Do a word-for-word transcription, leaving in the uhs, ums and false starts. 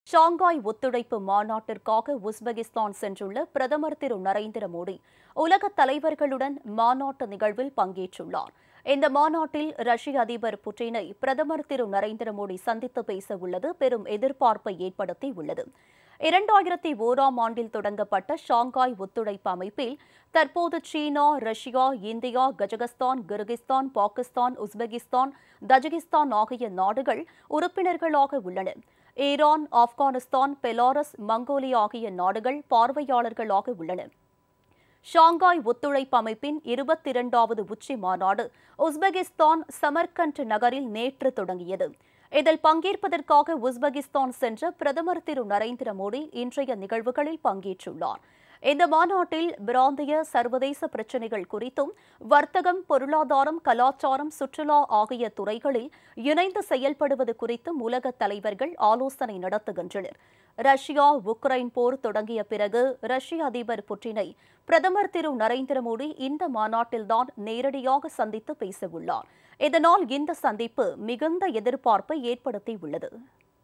Shanghai ஒத்துழைப்பு மாநாட்டிற்காக Uzbekistan சென்றுள்ள பிரதமர் திரு நரேந்திர மோடி உலக தலைவர்களுடன் மாநாட்டு நிகழ்வில் பங்கேற்றுள்ளார். இந்த மாநாட்டில் ரஷ்ய அதிபர் புட்டினை பிரதமர் திரு நரேந்திர மோடி சந்தித்து பேச உள்ளது பெரும் எதிர்பார்ப்பை ஏற்படுத்தியுள்ளது. இரண்டாயிரத்தி ஓராம் ஆண்டில் தொடங்கப்பட்ட ஷாங்காய் ஒத்துழைப்பு அமைப்பில் தற்போது China, Russia, India, Kazakhstan, Kyrgyzstan, Pakistan, Uzbekistan, Tajikistan ஆகிய நாடுகள் உறுப்பினர்களாக உள்ளன. ஈரான், ஆப்கானிஸ்தான், பெலாரஸ், மங்கோலியா ஆகிய நாடுகள் பார்வையாளர்களாக உள்ளன. ஷாங்காய் ஒத்துழைப்பு அமைப்பின் இருபத்தி இரண்டாவது உச்சி மாநாடு உஸ்பெகிஸ்தான் சமர்கண்ட் நகரில் நேற்று தொடங்கியது. இதில் பங்கேற்பதற்காக உஸ்பெகிஸ்தான் சென்ற பிரதமர் திரு நரேந்திர மோடி இன்றைய நிகழ்வுகளில் பங்கேற்றுள்ளார். இந்த மாநாட்டில் பிராந்திய சர்வதேச பிரச்சினைகள் குறித்தும் வர்த்தகம், பொருளாதாரம், கலாச்சாரம், சுற்றுலா ஆகிய துறைகளில் இணைந்து செயல்படுவது குறித்தும் உலக தலைவர்கள் ஆலோசனை நடத்துகின்றனர். ரஷ்யா உக்ரைன் போர் தொடங்கிய பிறகு ரஷ்ய அதிபர் புட்டினை பிரதமர் திரு நரேந்திர மோடி இந்த மாநாட்டில்தான் நேரடியாக சந்தித்து பேசவுள்ளார். இதனால் இந்த சந்திப்பு மிகுந்த எதிர்பார்ப்பை ஏற்படுத்தியுள்ளது.